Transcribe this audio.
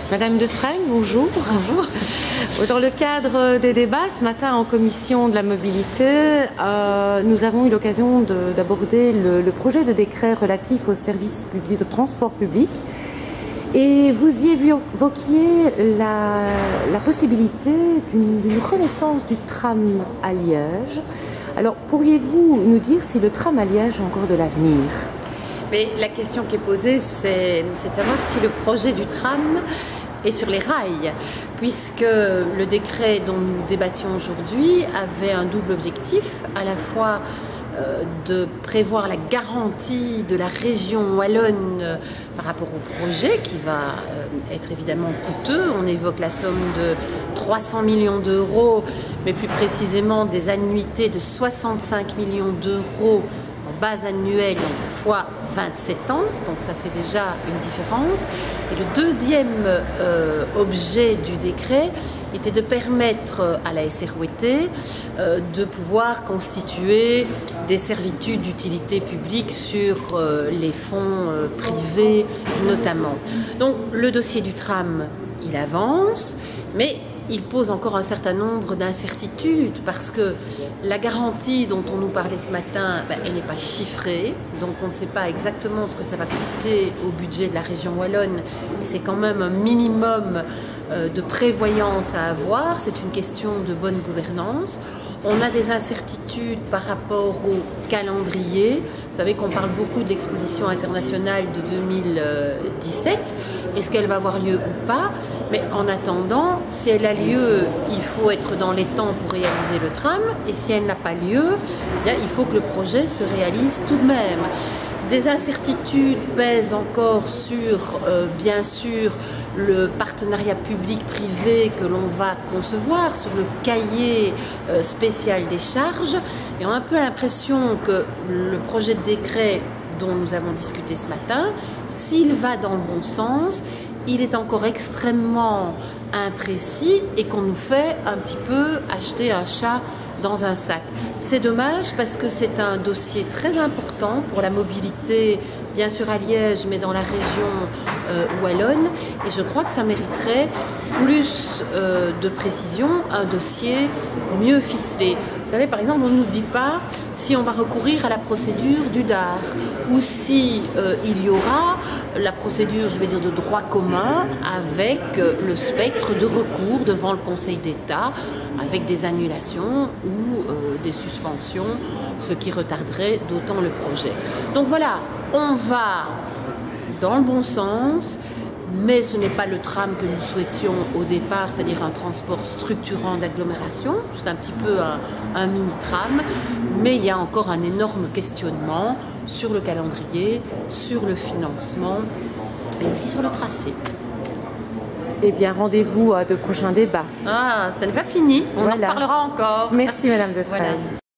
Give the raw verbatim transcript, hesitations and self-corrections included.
Madame Defraigne, bonjour. Bonjour. Dans le cadre des débats ce matin en commission de la mobilité, euh, nous avons eu l'occasion d'aborder le, le projet de décret relatif aux services publics de transport public. Et vous y évoquiez la, la possibilité d'une renaissance du tram à Liège. Alors, pourriez-vous nous dire si le tram à Liège a encore de l'avenir ? Mais la question qui est posée, c'est de savoir si le projet du tram est sur les rails, puisque le décret dont nous débattions aujourd'hui avait un double objectif, à la fois euh, de prévoir la garantie de la région wallonne euh, par rapport au projet, qui va euh, être évidemment coûteux. On évoque la somme de trois cents millions d'euros, mais plus précisément des annuités de soixante-cinq millions d'euros en base annuelle, fois vingt-sept ans, donc ça fait déjà une différence. Et le deuxième euh, objet du décret était de permettre à la S R O T euh, de pouvoir constituer des servitudes d'utilité publique sur euh, les fonds euh, privés notamment. Donc le dossier du tram, il avance, mais il pose encore un certain nombre d'incertitudes parce que la garantie dont on nous parlait ce matin, ben, elle n'est pas chiffrée, donc on ne sait pas exactement ce que ça va coûter au budget de la région wallonne, et c'est quand même un minimum euh, de prévoyance à avoir, c'est une question de bonne gouvernance. On a des incertitudes par rapport au calendrier. Vous savez qu'on parle beaucoup de l'exposition internationale de deux mille dix-sept. Est-ce qu'elle va avoir lieu ou pas? Mais en attendant, si elle a lieu, il faut être dans les temps pour réaliser le tram. Et si elle n'a pas lieu, bien, il faut que le projet se réalise tout de même. Des incertitudes pèsent encore sur, euh, bien sûr, le partenariat public-privé que l'on va concevoir, sur le cahier euh, spécial des charges. Et on a un peu l'impression que le projet de décret dont nous avons discuté ce matin, s'il va dans le bon sens, il est encore extrêmement imprécis et qu'on nous fait un petit peu acheter un chat dans un sac. C'est dommage parce que c'est un dossier très important pour la mobilité, bien sûr à Liège, mais dans la région euh, wallonne. Et je crois que ça mériterait plus euh, de précision, un dossier mieux ficelé. Vous savez, par exemple, on ne nous dit pas si on va recourir à la procédure du D A R ou si euh, il y aura la procédure, je vais dire, de droit commun avec euh, le spectre de recours devant le Conseil d'État, avec des annulations ou euh, des suspensions, ce qui retarderait d'autant le projet. Donc voilà, on va dans le bon sens, mais ce n'est pas le tram que nous souhaitions au départ, c'est-à-dire un transport structurant d'agglomération. C'est un petit peu un, un mini-tram, mais il y a encore un énorme questionnement sur le calendrier, sur le financement et aussi sur le tracé. Eh bien, rendez-vous à de prochains débats. Ah, ça n'est pas fini, on voilà. en parlera encore. Merci Madame Defraigne. Voilà.